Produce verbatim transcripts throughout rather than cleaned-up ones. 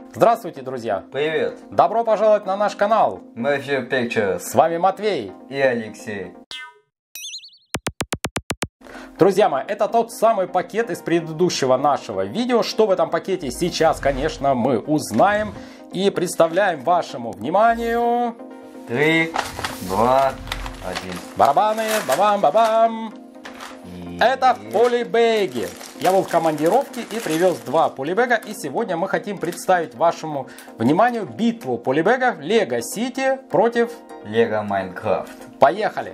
Здравствуйте, друзья! Привет! Добро пожаловать на наш канал! Matthew Pictures. С вами Матвей и Алексей. Друзья мои, это тот самый пакет из предыдущего нашего видео. Что в этом пакете сейчас, конечно, мы узнаем и представляем вашему вниманию. Три, два, один. Барабаны, бабам-бабам. И... Это полибэги. Я был в командировке и привез два полибэга. И сегодня мы хотим представить вашему вниманию битву полибэгов Lego City против Lego Minecraft. Поехали!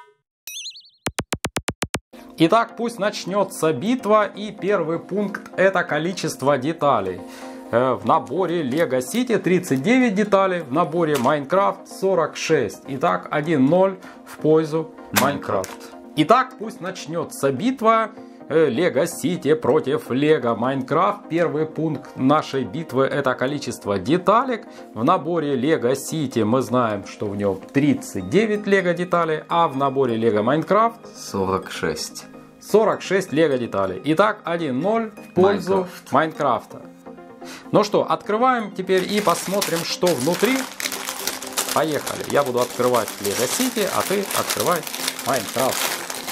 Итак, пусть начнется битва, и первый пункт — это количество деталей. В наборе Lego City тридцать девять деталей, в наборе Minecraft сорок шесть. Итак, один ноль в пользу Minecraft. Итак, пусть начнется битва Lego City против Lego Minecraft. Первый пункт нашей битвы — это количество деталек. В наборе Lego City мы знаем, что в нем тридцать девять Lego деталей, а в наборе Lego Minecraft сорок шесть. сорок шесть Lego деталей. Итак, один ноль в пользу Майнкрафта. Ну что, открываем теперь и посмотрим, что внутри. Поехали. Я буду открывать Lego City, а ты открывай Minecraft.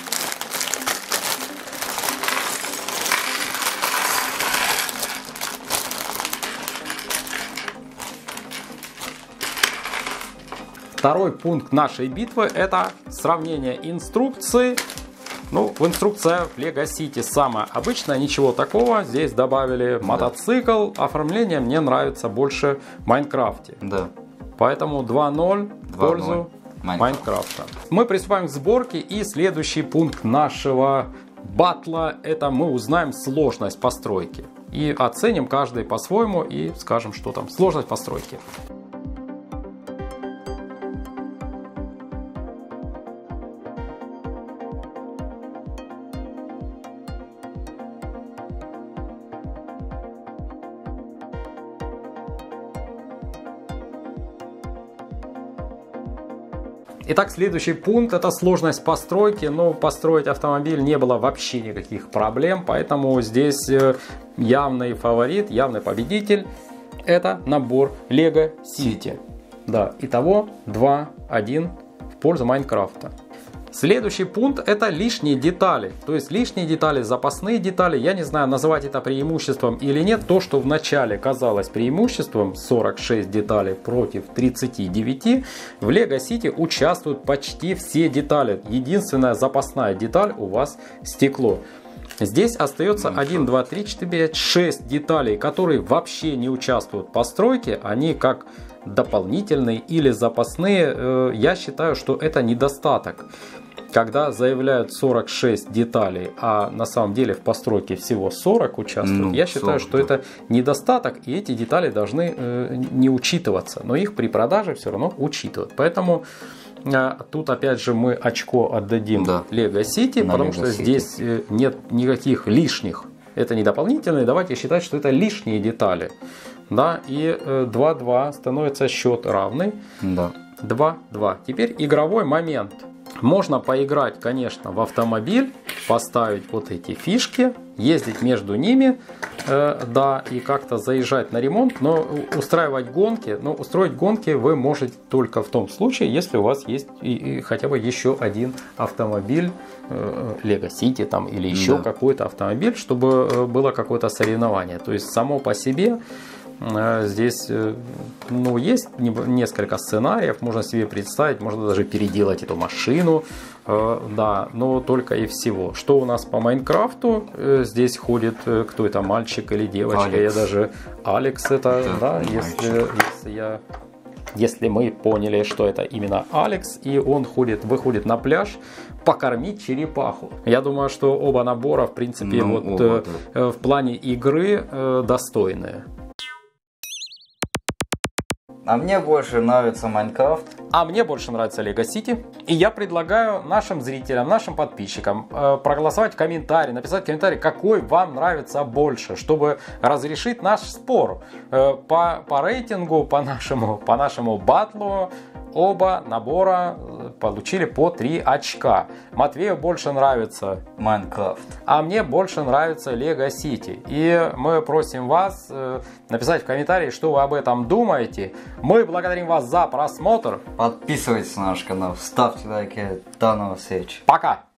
Второй пункт нашей битвы — это сравнение инструкции. Ну, в инструкции Lego City самая обычная, ничего такого. Здесь добавили мотоцикл. Оформление мне нравится больше в Майнкрафте. Да. Поэтому два ноль в пользу Майнкрафта. Мы приступаем к сборке, и следующий пункт нашего батла — это мы узнаем сложность постройки. И оценим каждый по-своему и скажем, что там сложность постройки. Итак, следующий пункт — это сложность постройки. Но построить автомобиль не было вообще никаких проблем, поэтому здесь явный фаворит, явный победитель — это набор Lego City. Да, итого два один в пользу Майнкрафта. Следующий пункт — это лишние детали. То есть лишние детали, запасные детали. Я не знаю, называть это преимуществом или нет. То, что в начале казалось преимуществом, сорок шесть деталей против тридцати девяти, в Lego City участвуют почти все детали. Единственная запасная деталь у вас стекло. Здесь остается один, два, три, четыре, пять, шесть деталей, которые вообще не участвуют в постройке. Они как дополнительные или запасные. Я считаю, что это недостаток. Когда заявляют сорок шесть деталей, а на самом деле в постройке всего сорок участвуют, ну, я считаю, сорок, что да. Это недостаток, и эти детали должны э, не учитываться. Но их при продаже все равно учитывают. Поэтому э, тут опять же мы очко отдадим да. Lego City, на потому Lego что City. Здесь э, нет никаких лишних. Это не дополнительные, давайте считать, что это лишние детали. Да, и э, два два становится счет равный. Да. два два. Теперь игровой момент. Можно поиграть, конечно, в автомобиль, поставить вот эти фишки, ездить между ними, э, да, и как-то заезжать на ремонт, но устраивать гонки, но устроить гонки вы можете только в том случае, если у вас есть и, и хотя бы еще один автомобиль, э, Lego City там, или еще да. какой-то автомобиль, чтобы было какое-то соревнование. То есть само по себе здесь, ну, есть несколько сценариев, можно себе представить, можно даже переделать эту машину, да, но только и всего. Что у нас по Майнкрафту? Здесь ходит, кто это, мальчик или девочка? Алекс. Я даже Алекс это, это да, если, если я... Если мы поняли, что это именно Алекс, и он ходит, выходит на пляж покормить черепаху. Я думаю, что оба набора, в принципе, ну, вот оба, да. в плане игры достойные. А мне больше нравится Майнкрафт. А мне больше нравится Lego City. И я предлагаю нашим зрителям, нашим подписчикам э, проголосовать в комментарии, написать в комментарии, какой вам нравится больше, чтобы разрешить наш спор. Э, по, по рейтингу, по нашему, по нашему батлу, оба набора получили по три очка. Матвею больше нравится Майнкрафт. а мне больше нравится Lego City. И мы просим вас э, написать в комментарии, что вы об этом думаете. Мы благодарим вас за просмотр. Подписывайтесь на наш канал, ставьте лайки. До новых встреч. Пока!